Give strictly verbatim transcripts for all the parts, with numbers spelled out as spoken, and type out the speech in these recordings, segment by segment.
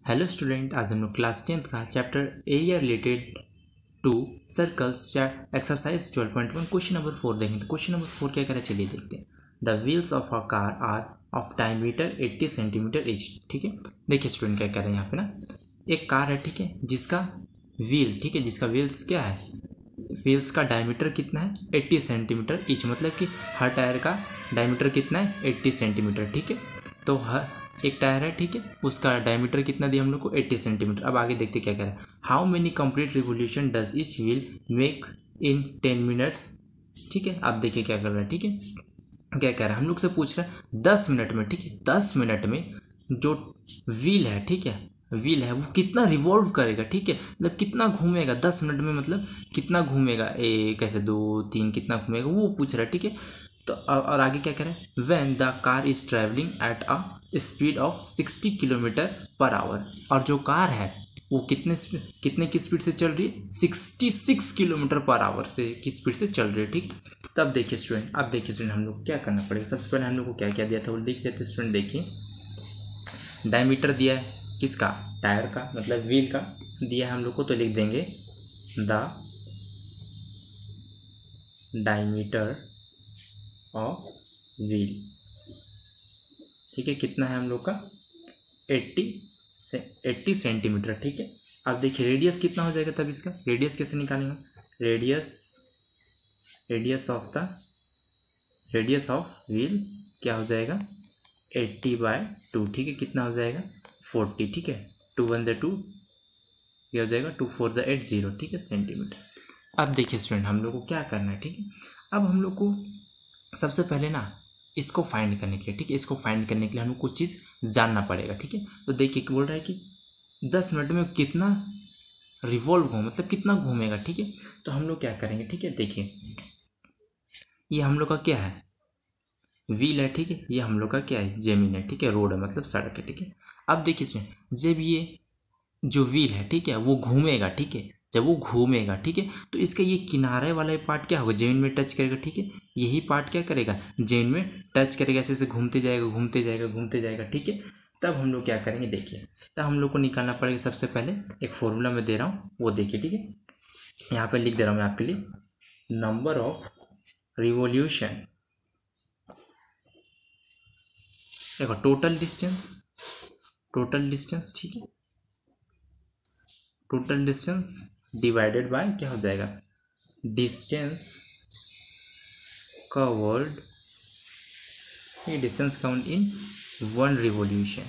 Hello student, आज हम लोग क्लास टेंथ का chapter area related to circles exercise twelve point one question number four देखेंगे। तो क्वेश्चन नंबर फोर क्या करें, चलिए देखते हैं। The wheels of a car are of diameter eighty centimetre each. ठीक है, देखिए स्टूडेंट क्या कह रहे हैं यहाँ पे ना, एक कार है, ठीक है, जिसका व्हील, ठीक है, जिसका व्हील्स क्या है, व्हील्स का डायमीटर कितना है, अस्सी सेंटीमीटर ईच, मतलब कि हर टायर का डायमीटर कितना है, अस्सी सेंटीमीटर। ठीक है, तो हर एक टायर है, ठीक है, उसका डायमीटर कितना दिया हम लोग को, अस्सी सेंटीमीटर। अब आगे देखते क्या कह रहा है, how many complete revolution does each wheel make in ten minutes. ठीक है, अब देखिए क्या कर रहा है, ठीक है, क्या कह रहा है, हम लोग से पूछ रहा है दस मिनट में, ठीक है, दस मिनट में जो व्हील है, ठीक है, व्हील है वो कितना रिवॉल्व करेगा, ठीक है, मतलब कितना घूमेगा दस मिनट में, मतलब कितना घूमेगा, एक ऐसे दो तीन कितना घूमेगा वो पूछ रहा है। ठीक है, तो और आगे क्या कह रहा है, when the car is travelling at a speed of sixty kilometre per hour, और जो कार है वो कितने कितने की स्पीड से चल रही है, sixty six kilometre per hour से की स्पीड से चल रही है। ठीक, तब देखिए स्टूडेंट, अब देखिए स्टूडेंट हम लोग क्या करना पड़ेगा। सबसे पहले हम लोग को क्या क्या दिया था वो लिख लेते स्टूडेंट। देखिए डायमीटर दिया है किसका, टायर का, मतलब व्हील का दिया है हम लोग को, तो लिख देंगे द डायमीटर ऑफ व्हील। ठीक है, कितना है हम लोग का, एट्टी एट्टी सेंटीमीटर। ठीक है, अब देखिए रेडियस कितना हो जाएगा, तब इसका रेडियस कैसे निकालेंगे, radius radius of the radius of wheel क्या हो जाएगा, एट्टी बाय टू। ठीक है, कितना हो जाएगा, फोर्टी। ठीक है, टू वन ज़ा टू, क्या हो जाएगा, टू फोर ज़ा एट जीरो। ठीक है, सेंटीमीटर। अब देखिए स्टूडेंट हम लोग को क्या करना है, ठीक है, अब हम लोग को सबसे पहले ना इसको फाइंड करने के लिए, ठीक है, इसको फाइंड करने के लिए हमें कुछ चीज़ जानना पड़ेगा। ठीक है, तो देखिए बोल रहा है कि दस मिनट में कितना रिवॉल्व हो, मतलब कितना घूमेगा। ठीक है, तो हम लोग क्या करेंगे, ठीक है, देखिए ये हम लोग का क्या है, व्हील है, ठीक है, ये हम लोग का क्या है, जमीन है, ठीक है, रोड है, मतलब सड़क है। ठीक है, अब देखिए जब ये जो व्हील है, ठीक है, वो घूमेगा, ठीक है, जब वो घूमेगा, ठीक है, तो इसका ये किनारे वाला पार्ट क्या होगा, जमीन में टच करेगा। ठीक है, यही पार्ट क्या करेगा, जमीन में टच करेगा, ऐसे ऐसे घूमते जाएगा घूमते जाएगा घूमते जाएगा। ठीक है, तब हम लोग क्या करेंगे, देखिए तब हम लोग को निकालना पड़ेगा। सबसे पहले एक फॉर्मूला मैं दे रहा हूँ, वो देखिए, ठीक है, यहाँ पे लिख दे रहा हूँ मैं आपके लिए, नंबर ऑफ रिवोल्यूशन, देखो टोटल डिस्टेंस, टोटल डिस्टेंस, ठीक है, टोटल डिस्टेंस डिवाइडेड बाय क्या हो जाएगा, डिस्टेंस कवर्ड, ये distance covered in one revolution.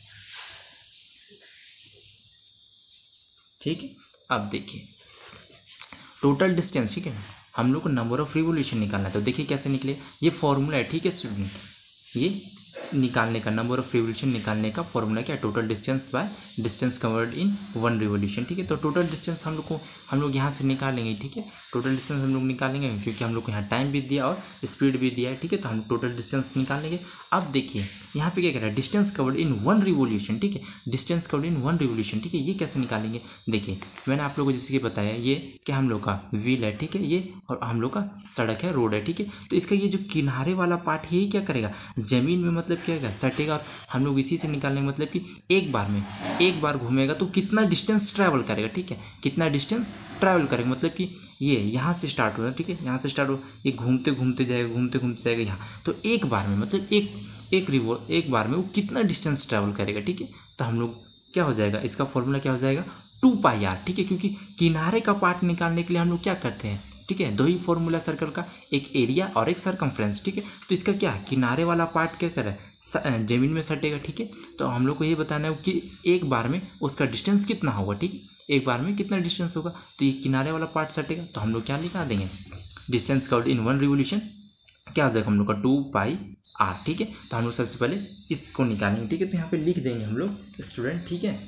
ठीक है, अब देखिए टोटल डिस्टेंस, ठीक है, हम लोग को नंबर ऑफ रिवोल्यूशन निकालना है। तो देखिए कैसे निकले, ये फॉर्मूला है, ठीक है स्टूडेंट, ये निकालने का नंबर ऑफ रिवोल्यूशन निकालने का फॉर्मूला क्या है, total distance by distance covered in one revolution. ठीक है, तो टोटल डिस्टेंस हम लोग को हम लोग यहाँ से निकालेंगे। ठीक है, टोटल डिस्टेंस हम लोग निकालेंगे क्योंकि हम लोग को यहाँ टाइम भी दिया और स्पीड भी दिया है। ठीक है, तो हम टोटल डिस्टेंस निकालेंगे। अब देखिए यहाँ पे क्या कह रहा है, distance covered in one revolution. ठीक है, distance covered in one revolution. ठीक है, ये कैसे निकालेंगे, देखिए मैंने आप लोगों को जैसे कि बताया, ये क्या हम लोग का व्हील है, ठीक है, ये और हम लोग का सड़क है, रोड है। ठीक है, तो इसका ये जो किनारे वाला पार्ट यही क्या करेगा, जमीन में मतलब क्या है, सटेगा, और हम लोग इसी से निकालेंगे, मतलब कि एक बार में एक बार घूमेगा तो कितना डिस्टेंस ट्रैवल करेगा। ठीक है, कितना डिस्टेंस ट्रैवल करेगा, मतलब कि ये यहाँ से स्टार्ट हो रहा है, ठीक है, यहाँ से स्टार्ट हो, ये घूमते घूमते जाएगा घूमते घूमते जाएगा यहाँ, तो एक बार में मतलब एक एक रिवो एक बार में वो कितना डिस्टेंस ट्रैवल करेगा। ठीक है, तो हम लोग क्या हो जाएगा, इसका फॉर्मूला क्या हो जाएगा, टू पाई आर। ठीक है, क्योंकि किनारे का पार्ट निकालने के लिए हम लोग क्या करते हैं, ठीक है, दो ही फॉर्मूला सर्कल का, एक एरिया और एक सरकमफ्रेंस। ठीक है, तो इसका क्या किनारे वाला पार्ट क्या कर रहा है, जमीन में सटेगा। ठीक है, तो हम लोग को ये बताना है कि एक बार में उसका डिस्टेंस कितना होगा। ठीक है, एक बार में कितना डिस्टेंस होगा, तो ये किनारे वाला पार्ट सटेगा, तो हम लोग क्या लिखा देंगे, distance covered in one revolution क्या हो जाएगा हम लोग का, टू पाई आर। ठीक है, तो हम लोग सबसे पहले इसको निकालेंगे। ठीक है, तो यहाँ पे लिख देंगे हम लोग स्टूडेंट, ठीक है,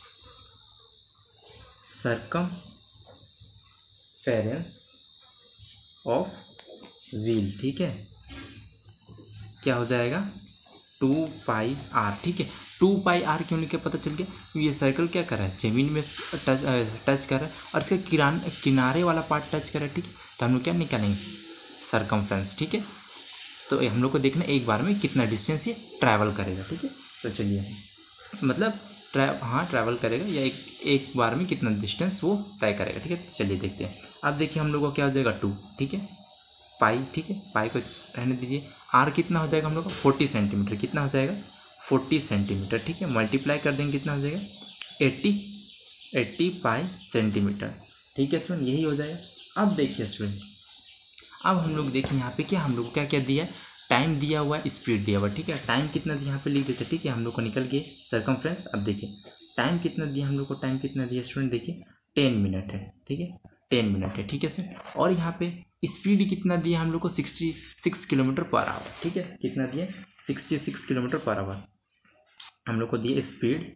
सरकमफेरेंस ऑफ व्हील। ठीक है, क्या हो जाएगा, टू पाई आर। ठीक है, टू पाई आर क्यों लिखे, पता चल गया, ये सर्कल क्या कर रहा है, जमीन में टच टच कर रहा है, और इसका किरान किनारे वाला पार्ट टच कर रहा है। ठीक है, तो हम लोग क्या निकालेंगे, सरकमफ्रेंस। ठीक है, तो हम लोग को देखना एक बार में कितना डिस्टेंस ये ट्रैवल करेगा। ठीक है, तो चलिए मतलब ट्रै हाँ ट्रैवल करेगा या एक एक बार में कितना डिस्टेंस वो तय करेगा। ठीक है, चलिए देखते हैं। अब देखिए हम लोग को क्या हो जाएगा टू, ठीक है, पाई, ठीक है, पाई को रहने दीजिए। आर कितना हो जाएगा हम लोग का फोर्टी सेंटीमीटर, कितना हो जाएगा फोर्टी सेंटीमीटर, ठीक है, मल्टीप्लाई कर देंगे कितना हो जाएगा एट्टी एट्टी पाई सेंटीमीटर, ठीक है स्टूडेंट, यही हो जाएगा। अब देखिए स्टूडेंट, अब हम लोग देखें यहाँ पे क्या हम लोग को क्या क्या दिया है, टाइम दिया हुआ है, स्पीड दिया हुआ है, ठीक है, टाइम कितना दिया यहाँ पे लिख देते, ठीक है, हम लोग को निकल गए सर्कमफ्रेंस। अब देखिए टाइम कितना दिया हम लोग को, टाइम कितना दिया स्टूडेंट, देखिए टेन मिनट है, ठीक है, टेन मिनट है, ठीक है स्टूडेंट। और यहाँ पे स्पीड कितना दिया हम लोग को sixty six kilometre per hour, ठीक है, कितना दिया sixty six kilometre per hour हम लोग को दिया speed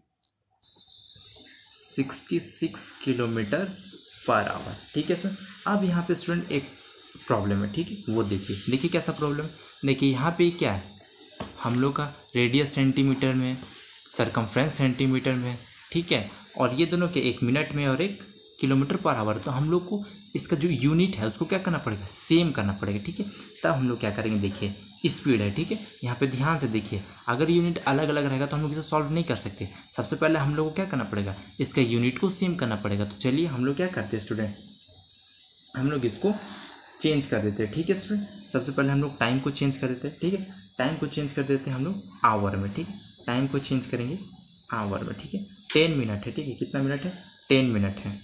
sixty six kilometre per hour, ठीक है सर। अब यहाँ पे स्टूडेंट एक प्रॉब्लम है, ठीक है, वो देखिए देखिए कैसा प्रॉब्लम, देखिए यहाँ पे क्या है हम लोग का रेडियस सेंटीमीटर में, सरकमफ्रेंस सेंटीमीटर में, ठीक है, और ये दोनों के एक मिनट में और एक किलोमीटर पर आवर। तो हम लोग को इसका जो यूनिट है उसको क्या करना पड़ेगा, सेम करना पड़ेगा, ठीक है। तब हम लोग क्या करेंगे, देखिए स्पीड है, ठीक है, यहाँ पे ध्यान से देखिए, अगर यूनिट अलग अलग रहेगा तो हम लोग इसे सॉल्व नहीं कर सकते। सबसे पहले हम लोग को क्या करना पड़ेगा, इसका यूनिट को सेम करना पड़ेगा। तो चलिए हम लोग क्या करते हैं स्टूडेंट, हम लोग इसको चेंज कर देते हैं, ठीक है स्टूडेंट। सबसे पहले हम लोग टाइम को चेंज कर देते हैं, ठीक है, टाइम को चेंज कर देते हैं हम लोग आवर में, ठीक है, टाइम को चेंज करेंगे आवर में, ठीक है, टेन मिनट है, ठीक है, कितना मिनट है, टेन मिनट है।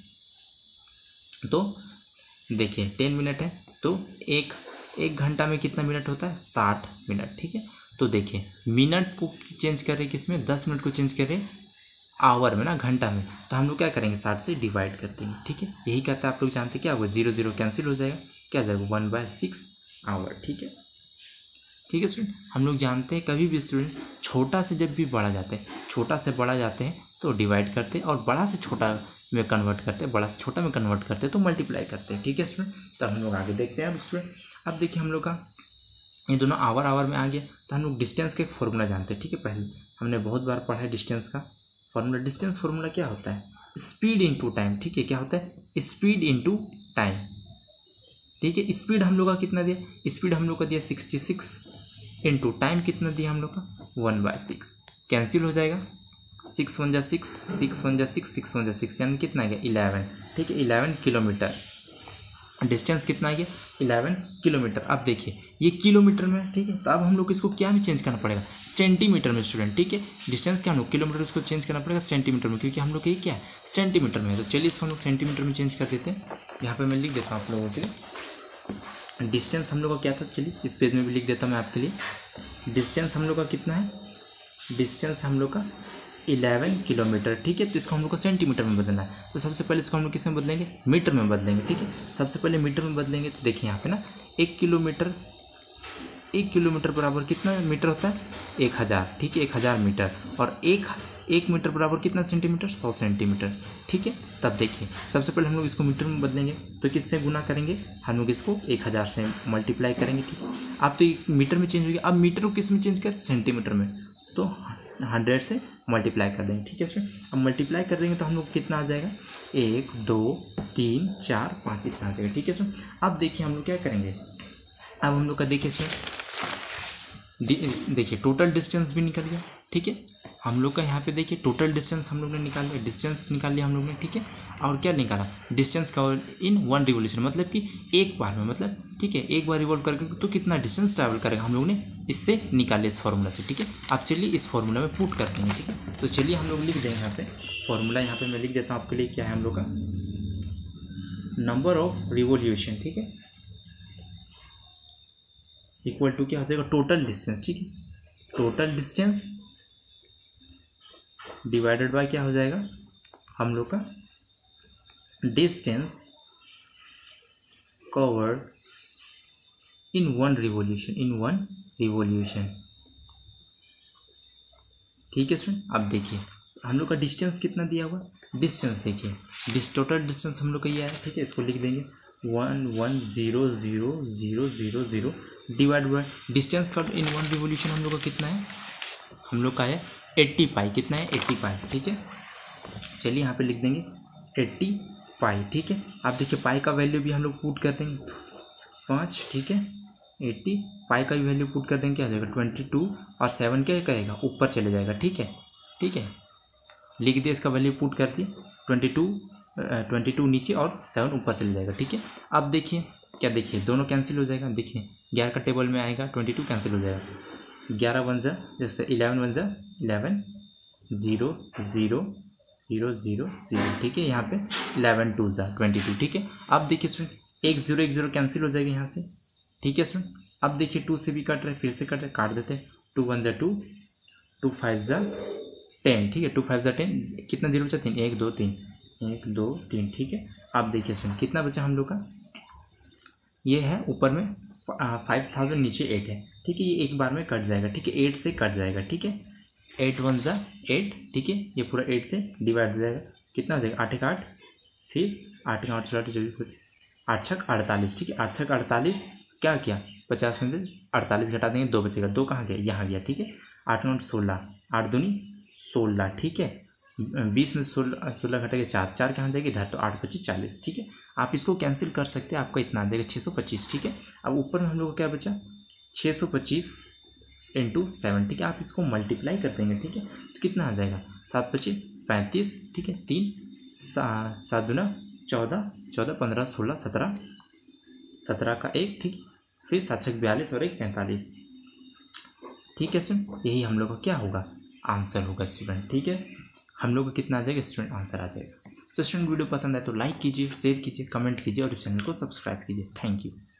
तो देखिए टेन मिनट है तो एक एक घंटा में कितना मिनट होता है, साठ मिनट, ठीक है। तो देखिए मिनट को चेंज कर रहे हैं किसमें, दस मिनट को चेंज कर रहे हैं आवर में ना, घंटा में। तो हम लोग क्या करेंगे, साठ से डिवाइड करते हैं, ठीक है, यही कहते हैं। आप लोग जानते हैं क्या होगा, जीरो जीरो कैंसिल हो जाएगा, क्या जाएगा वन बाय सिक्स आवर, ठीक है, ठीक है स्टूडेंट। हम लोग जानते हैं कभी भी स्टूडेंट छोटा से जब भी बड़ा जाते हैं, छोटा से बड़ा जाते हैं तो डिवाइड करते हैं, और बड़ा से छोटा में कन्वर्ट करते हैं, बड़ा से छोटा में कन्वर्ट करते हैं तो मल्टीप्लाई करते हैं, ठीक है स्टूडेंट। तो हम लोग आगे देखते हैं अब स्टूडेंट। अब देखिए हम लोग का ये दोनों आवर आवर में आ गया, तो हम लोग डिस्टेंस का एक फॉर्मूला जानते हैं, ठीक है, पहले हमने बहुत बार पढ़ा है डिस्टेंस का फॉर्मूला। डिस्टेंस फॉर्मूला क्या होता है, स्पीड इंटू टाइम, ठीक है, क्या होता है स्पीड इंटू टाइम, ठीक है। स्पीड हम लोग का कितना दिया, स्पीड हम लोग का दिया सिक्सटी सिक्स इंटू टाइम कितना दिया हम लोग का वन बाय सिक्स, कैंसिल हो जाएगा, सिक्स वन जा सिक्स, सिक्स वन जा सिक्स, सिक्स वन जा सिक्स, यानी कितना आ गया इलेवन, ठीक है, इलेवन किलोमीटर। डिस्टेंस कितना आ गया इलेवन किलोमीटर। अब देखिए ये किलोमीटर में, ठीक है, तो अब हम लोग इसको क्या में चेंज करना पड़ेगा, सेंटीमीटर में स्टूडेंट, ठीक है। डिस्टेंस क्या हम लोग किलोमीटर, इसको चेंज करना पड़ेगा सेंटीमीटर में, क्योंकि हम लोग ये क्या है सेंटीमीटर में है। तो चलिए इसको हम लोग सेंटीमीटर में चेंज कर देते हैं। यहाँ पर मैं लिख देता हूँ आप लोगों के लिए, डिस्टेंस हम लोग का क्या था, चलिए इस पेज में भी लिख देता हूँ मैं आपके लिए। डिस्टेंस हम लोग का कितना है, डिस्टेंस हम लोग का इलेवन किलोमीटर, ठीक है। तो इसको हम लोग को सेंटीमीटर में बदलना है, तो सबसे पहले इसको हम लोग किस में बदलेंगे, मीटर में बदलेंगे, ठीक है। सबसे पहले मीटर में बदलेंगे, तो देखिए यहाँ पे ना एक किलोमीटर, एक किलोमीटर बराबर कितना मीटर होता है, एक हज़ार, ठीक है, एक हज़ार मीटर, और एक एक मीटर बराबर कितना सेंटीमीटर, सौ सेंटीमीटर, ठीक है। तब देखिए सबसे पहले हम लोग इसको मीटर में बदलेंगे, तो किससे गुना करेंगे, हम लोग इसको एक हज़ार से मल्टीप्लाई करेंगे, ठीक है। अब तो मीटर में चेंज हो गया, अब मीटर को किस में चेंज कर, सेंटीमीटर में, तो हंड्रेड से मल्टीप्लाई कर देंगे, ठीक है सर। अब मल्टीप्लाई कर देंगे तो हम लोग कितना आ जाएगा, एक दो तीन चार पाँच, इतना आ जाएगा, ठीक है सर। अब देखिए हम लोग क्या करेंगे, अब हम लोग का देखिए सर, देखिए टोटल डिस्टेंस भी निकल गया, ठीक है। हम लोग का यहाँ पे देखिए टोटल डिस्टेंस हम लोग ने निकाल लिया, डिस्टेंस निकाल लिया हम लोग ने, ठीक है। और क्या निकाला, डिस्टेंस का इन वन रिवोल्यूशन, मतलब कि एक बार में, मतलब ठीक है, एक बार रिवॉल्व करके तो कितना डिस्टेंस ट्रैवल करेगा हम लोग ने इससे निकाले इस फार्मूला से, ठीक है। आप चलिए इस फार्मूला में पुट कर देंगे, ठीक है। तो चलिए हम लोग लिख देंगे यहाँ पे फार्मूला, यहाँ पे मैं लिख देता हूँ आपके लिए, क्या है हम लोग का नंबर ऑफ रिवोल्यूशन, ठीक है, इक्वल टू क्या हो जाएगा, टोटल डिस्टेंस, ठीक है, टोटल डिस्टेंस डिवाइडेड बाय क्या हो जाएगा हम लोग का distance covered in one revolution, in one revolution, ठीक है स्टूडेंट। अब देखिए हम लोग का डिस्टेंस कितना दिया हुआ, डिस्टेंस देखिए डिस टोटल डिस्टेंस हम लोग का ये है, ठीक है, इसको लिख देंगे one one zero zero zero zero zero divide by distance का इन वन रिवोल्यूशन हम लोग का कितना है, हम लोग का है एट्टी पाई, कितना है एट्टी पाई, ठीक है। चलिए यहाँ पे लिख देंगे एट्टी पाई, ठीक है। आप देखिए पाई का वैल्यू भी हम लोग पुट कर देंगे पाँच, ठीक है, एट्टी पाई का भी वैल्यू पुट कर देंगे, क्या आ जाएगा ट्वेंटी टू, और सेवन क्या करेगा ऊपर चले जाएगा, ठीक है, ठीक है, लिख दिया, इसका वैल्यू पुट कर दी, ट्वेंटी टू ट्वेंटी टू नीचे और सेवन ऊपर चले जाएगा। ठीक है, अब देखिए क्या, देखिए दोनों कैंसिल हो जाएगा। देखिए ग्यारह का टेबल में आएगा, ट्वेंटी टू कैंसिल हो जाएगा, ग्यारह वन जा जैसे इलेवन वन जा eleven, zero zero zero zero zero. ठीक है, यहाँ पे इलेवन टू जा ट्वेंटी टू। ठीक है, अब देखिए स्टूडेंट एक जीरो एक जीरो कैंसिल हो जाएगा यहाँ से। ठीक है स्टूडेंट, अब देखिए टू से भी कट रहे, फिर से कट रहे, काट देते हैं, टू वन जा टू, टू फाइव जा टेन। ठीक है, टू फाइव जा टेन, कितना जीरो बचा, तीन, एक दो तीन, एक दो तीन। ठीक है, अब देखिए स्टूडेंट कितना बचा हम लोग का, ये है ऊपर में फाइव थाउजेंड, नीचे एट है। ठीक है, ये एक बार में कट जाएगा। ठीक है, एट से कट जाएगा। ठीक है, एट वन जा एट। ठीक है, ये पूरा एट से डिवाइड हो जाएगा, कितना हो जाएगा, आठ एक आठ, फिर आठ एक आठ सौ आठ चौबीस पच्चीस, आठ छक अड़तालीस। ठीक है, आठ छक अड़तालीस, क्या किया, पचास में से अड़तालीस घटा देंगे, दो बचेगा, दो कहाँ गया, यहाँ गया। ठीक है, आठ नौ सोलह, आठ दूनी सोलह। ठीक है, बीस में सोलह सोलह घटा के चार, चार कहाँ जाएगी इधर, तो आठ पच्चीस चालीस। ठीक है, आप इसको कैंसिल कर सकते हैं, आपका इतना आ जाएगा छः सौ पच्चीस। ठीक है, अब ऊपर में हम लोग को क्या बचा, छः सौ पच्चीस इंटू सेवन। ठीक है, आप इसको मल्टीप्लाई कर देंगे। ठीक है, तो कितना आ जाएगा, सात पच्चीस पैंतीस। ठीक है, तीन सात दूना चौदह, चौदह पंद्रह सोलह सत्रह, सत्रह का एक। ठीक, फिर सात छक बयालीस और एक पैंतालीस। ठीक है स्टूडेंट, यही हम लोग का क्या होगा, आंसर होगा स्टूडेंट। ठीक है, हम लोग को कितना आ जाएगा स्टूडेंट, आंसर आ जाएगा। तो स्टूडेंट वीडियो पसंद आए तो लाइक कीजिए, शेयर कीजिए, कमेंट कीजिए और इस चैनल को सब्सक्राइब कीजिए। Thank you.